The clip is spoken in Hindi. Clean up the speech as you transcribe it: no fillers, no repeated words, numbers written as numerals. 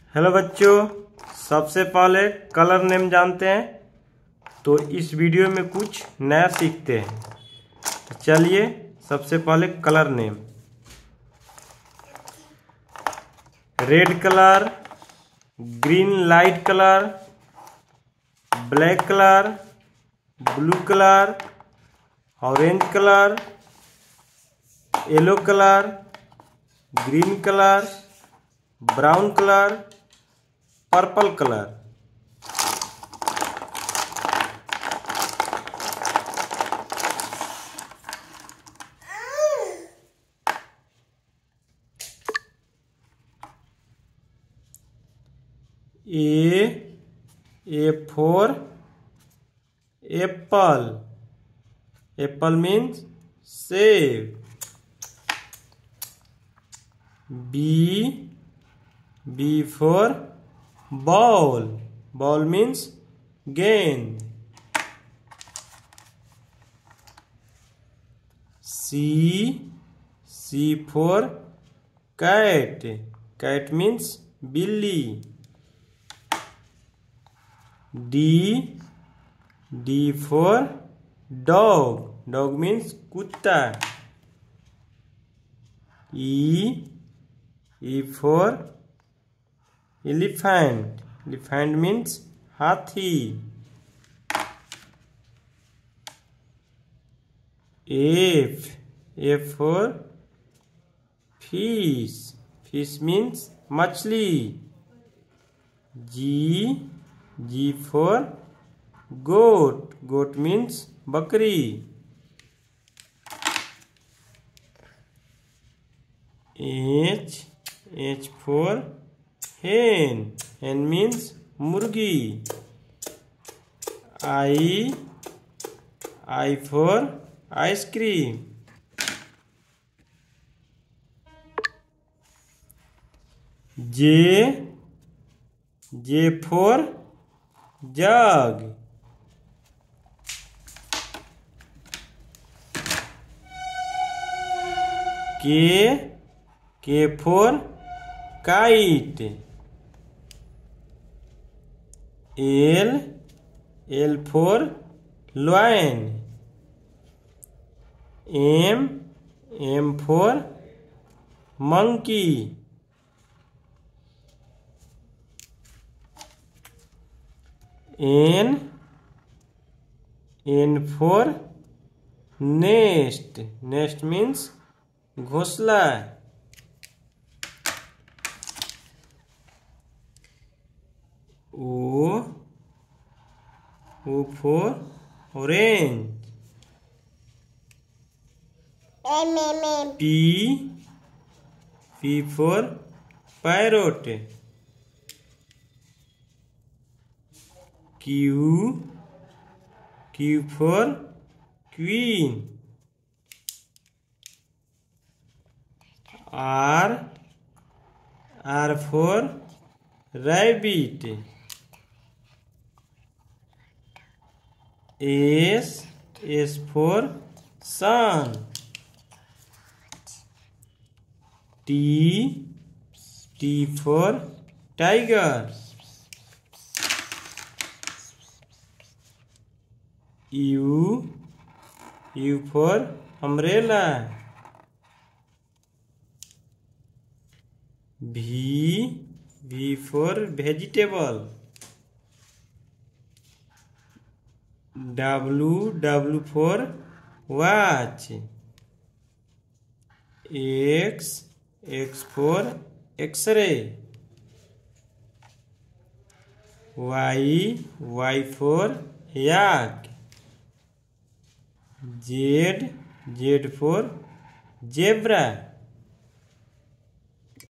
हेलो बच्चों, सबसे पहले कलर नेम जानते हैं। तो इस वीडियो में कुछ नया सीखते हैं। तो चलिए सबसे पहले colour name. Red colour, green light colour, black colour, blue colour, orange colour, yellow colour, green colour, brown colour, purple colour. A for apple. Apple means save. B for ball. Ball means gain. C for cat. Cat means billy. D for dog. Dog means kutta. E for elephant. Elephant means hathi. F for fish. Fish means machli. G for goat. Goat means bakri. H for hen. Hen means murgi. I for ice cream. J for jug. K for kite. L for lion. M for monkey. N for nest. Nest means घोंसला. O for orange. P for parrot. Q for queen. R for rabbit. S for sun. T for tiger. U for umbrella. V for vegetable. W for watch. X for X-ray. Y for yak. Z for zebra.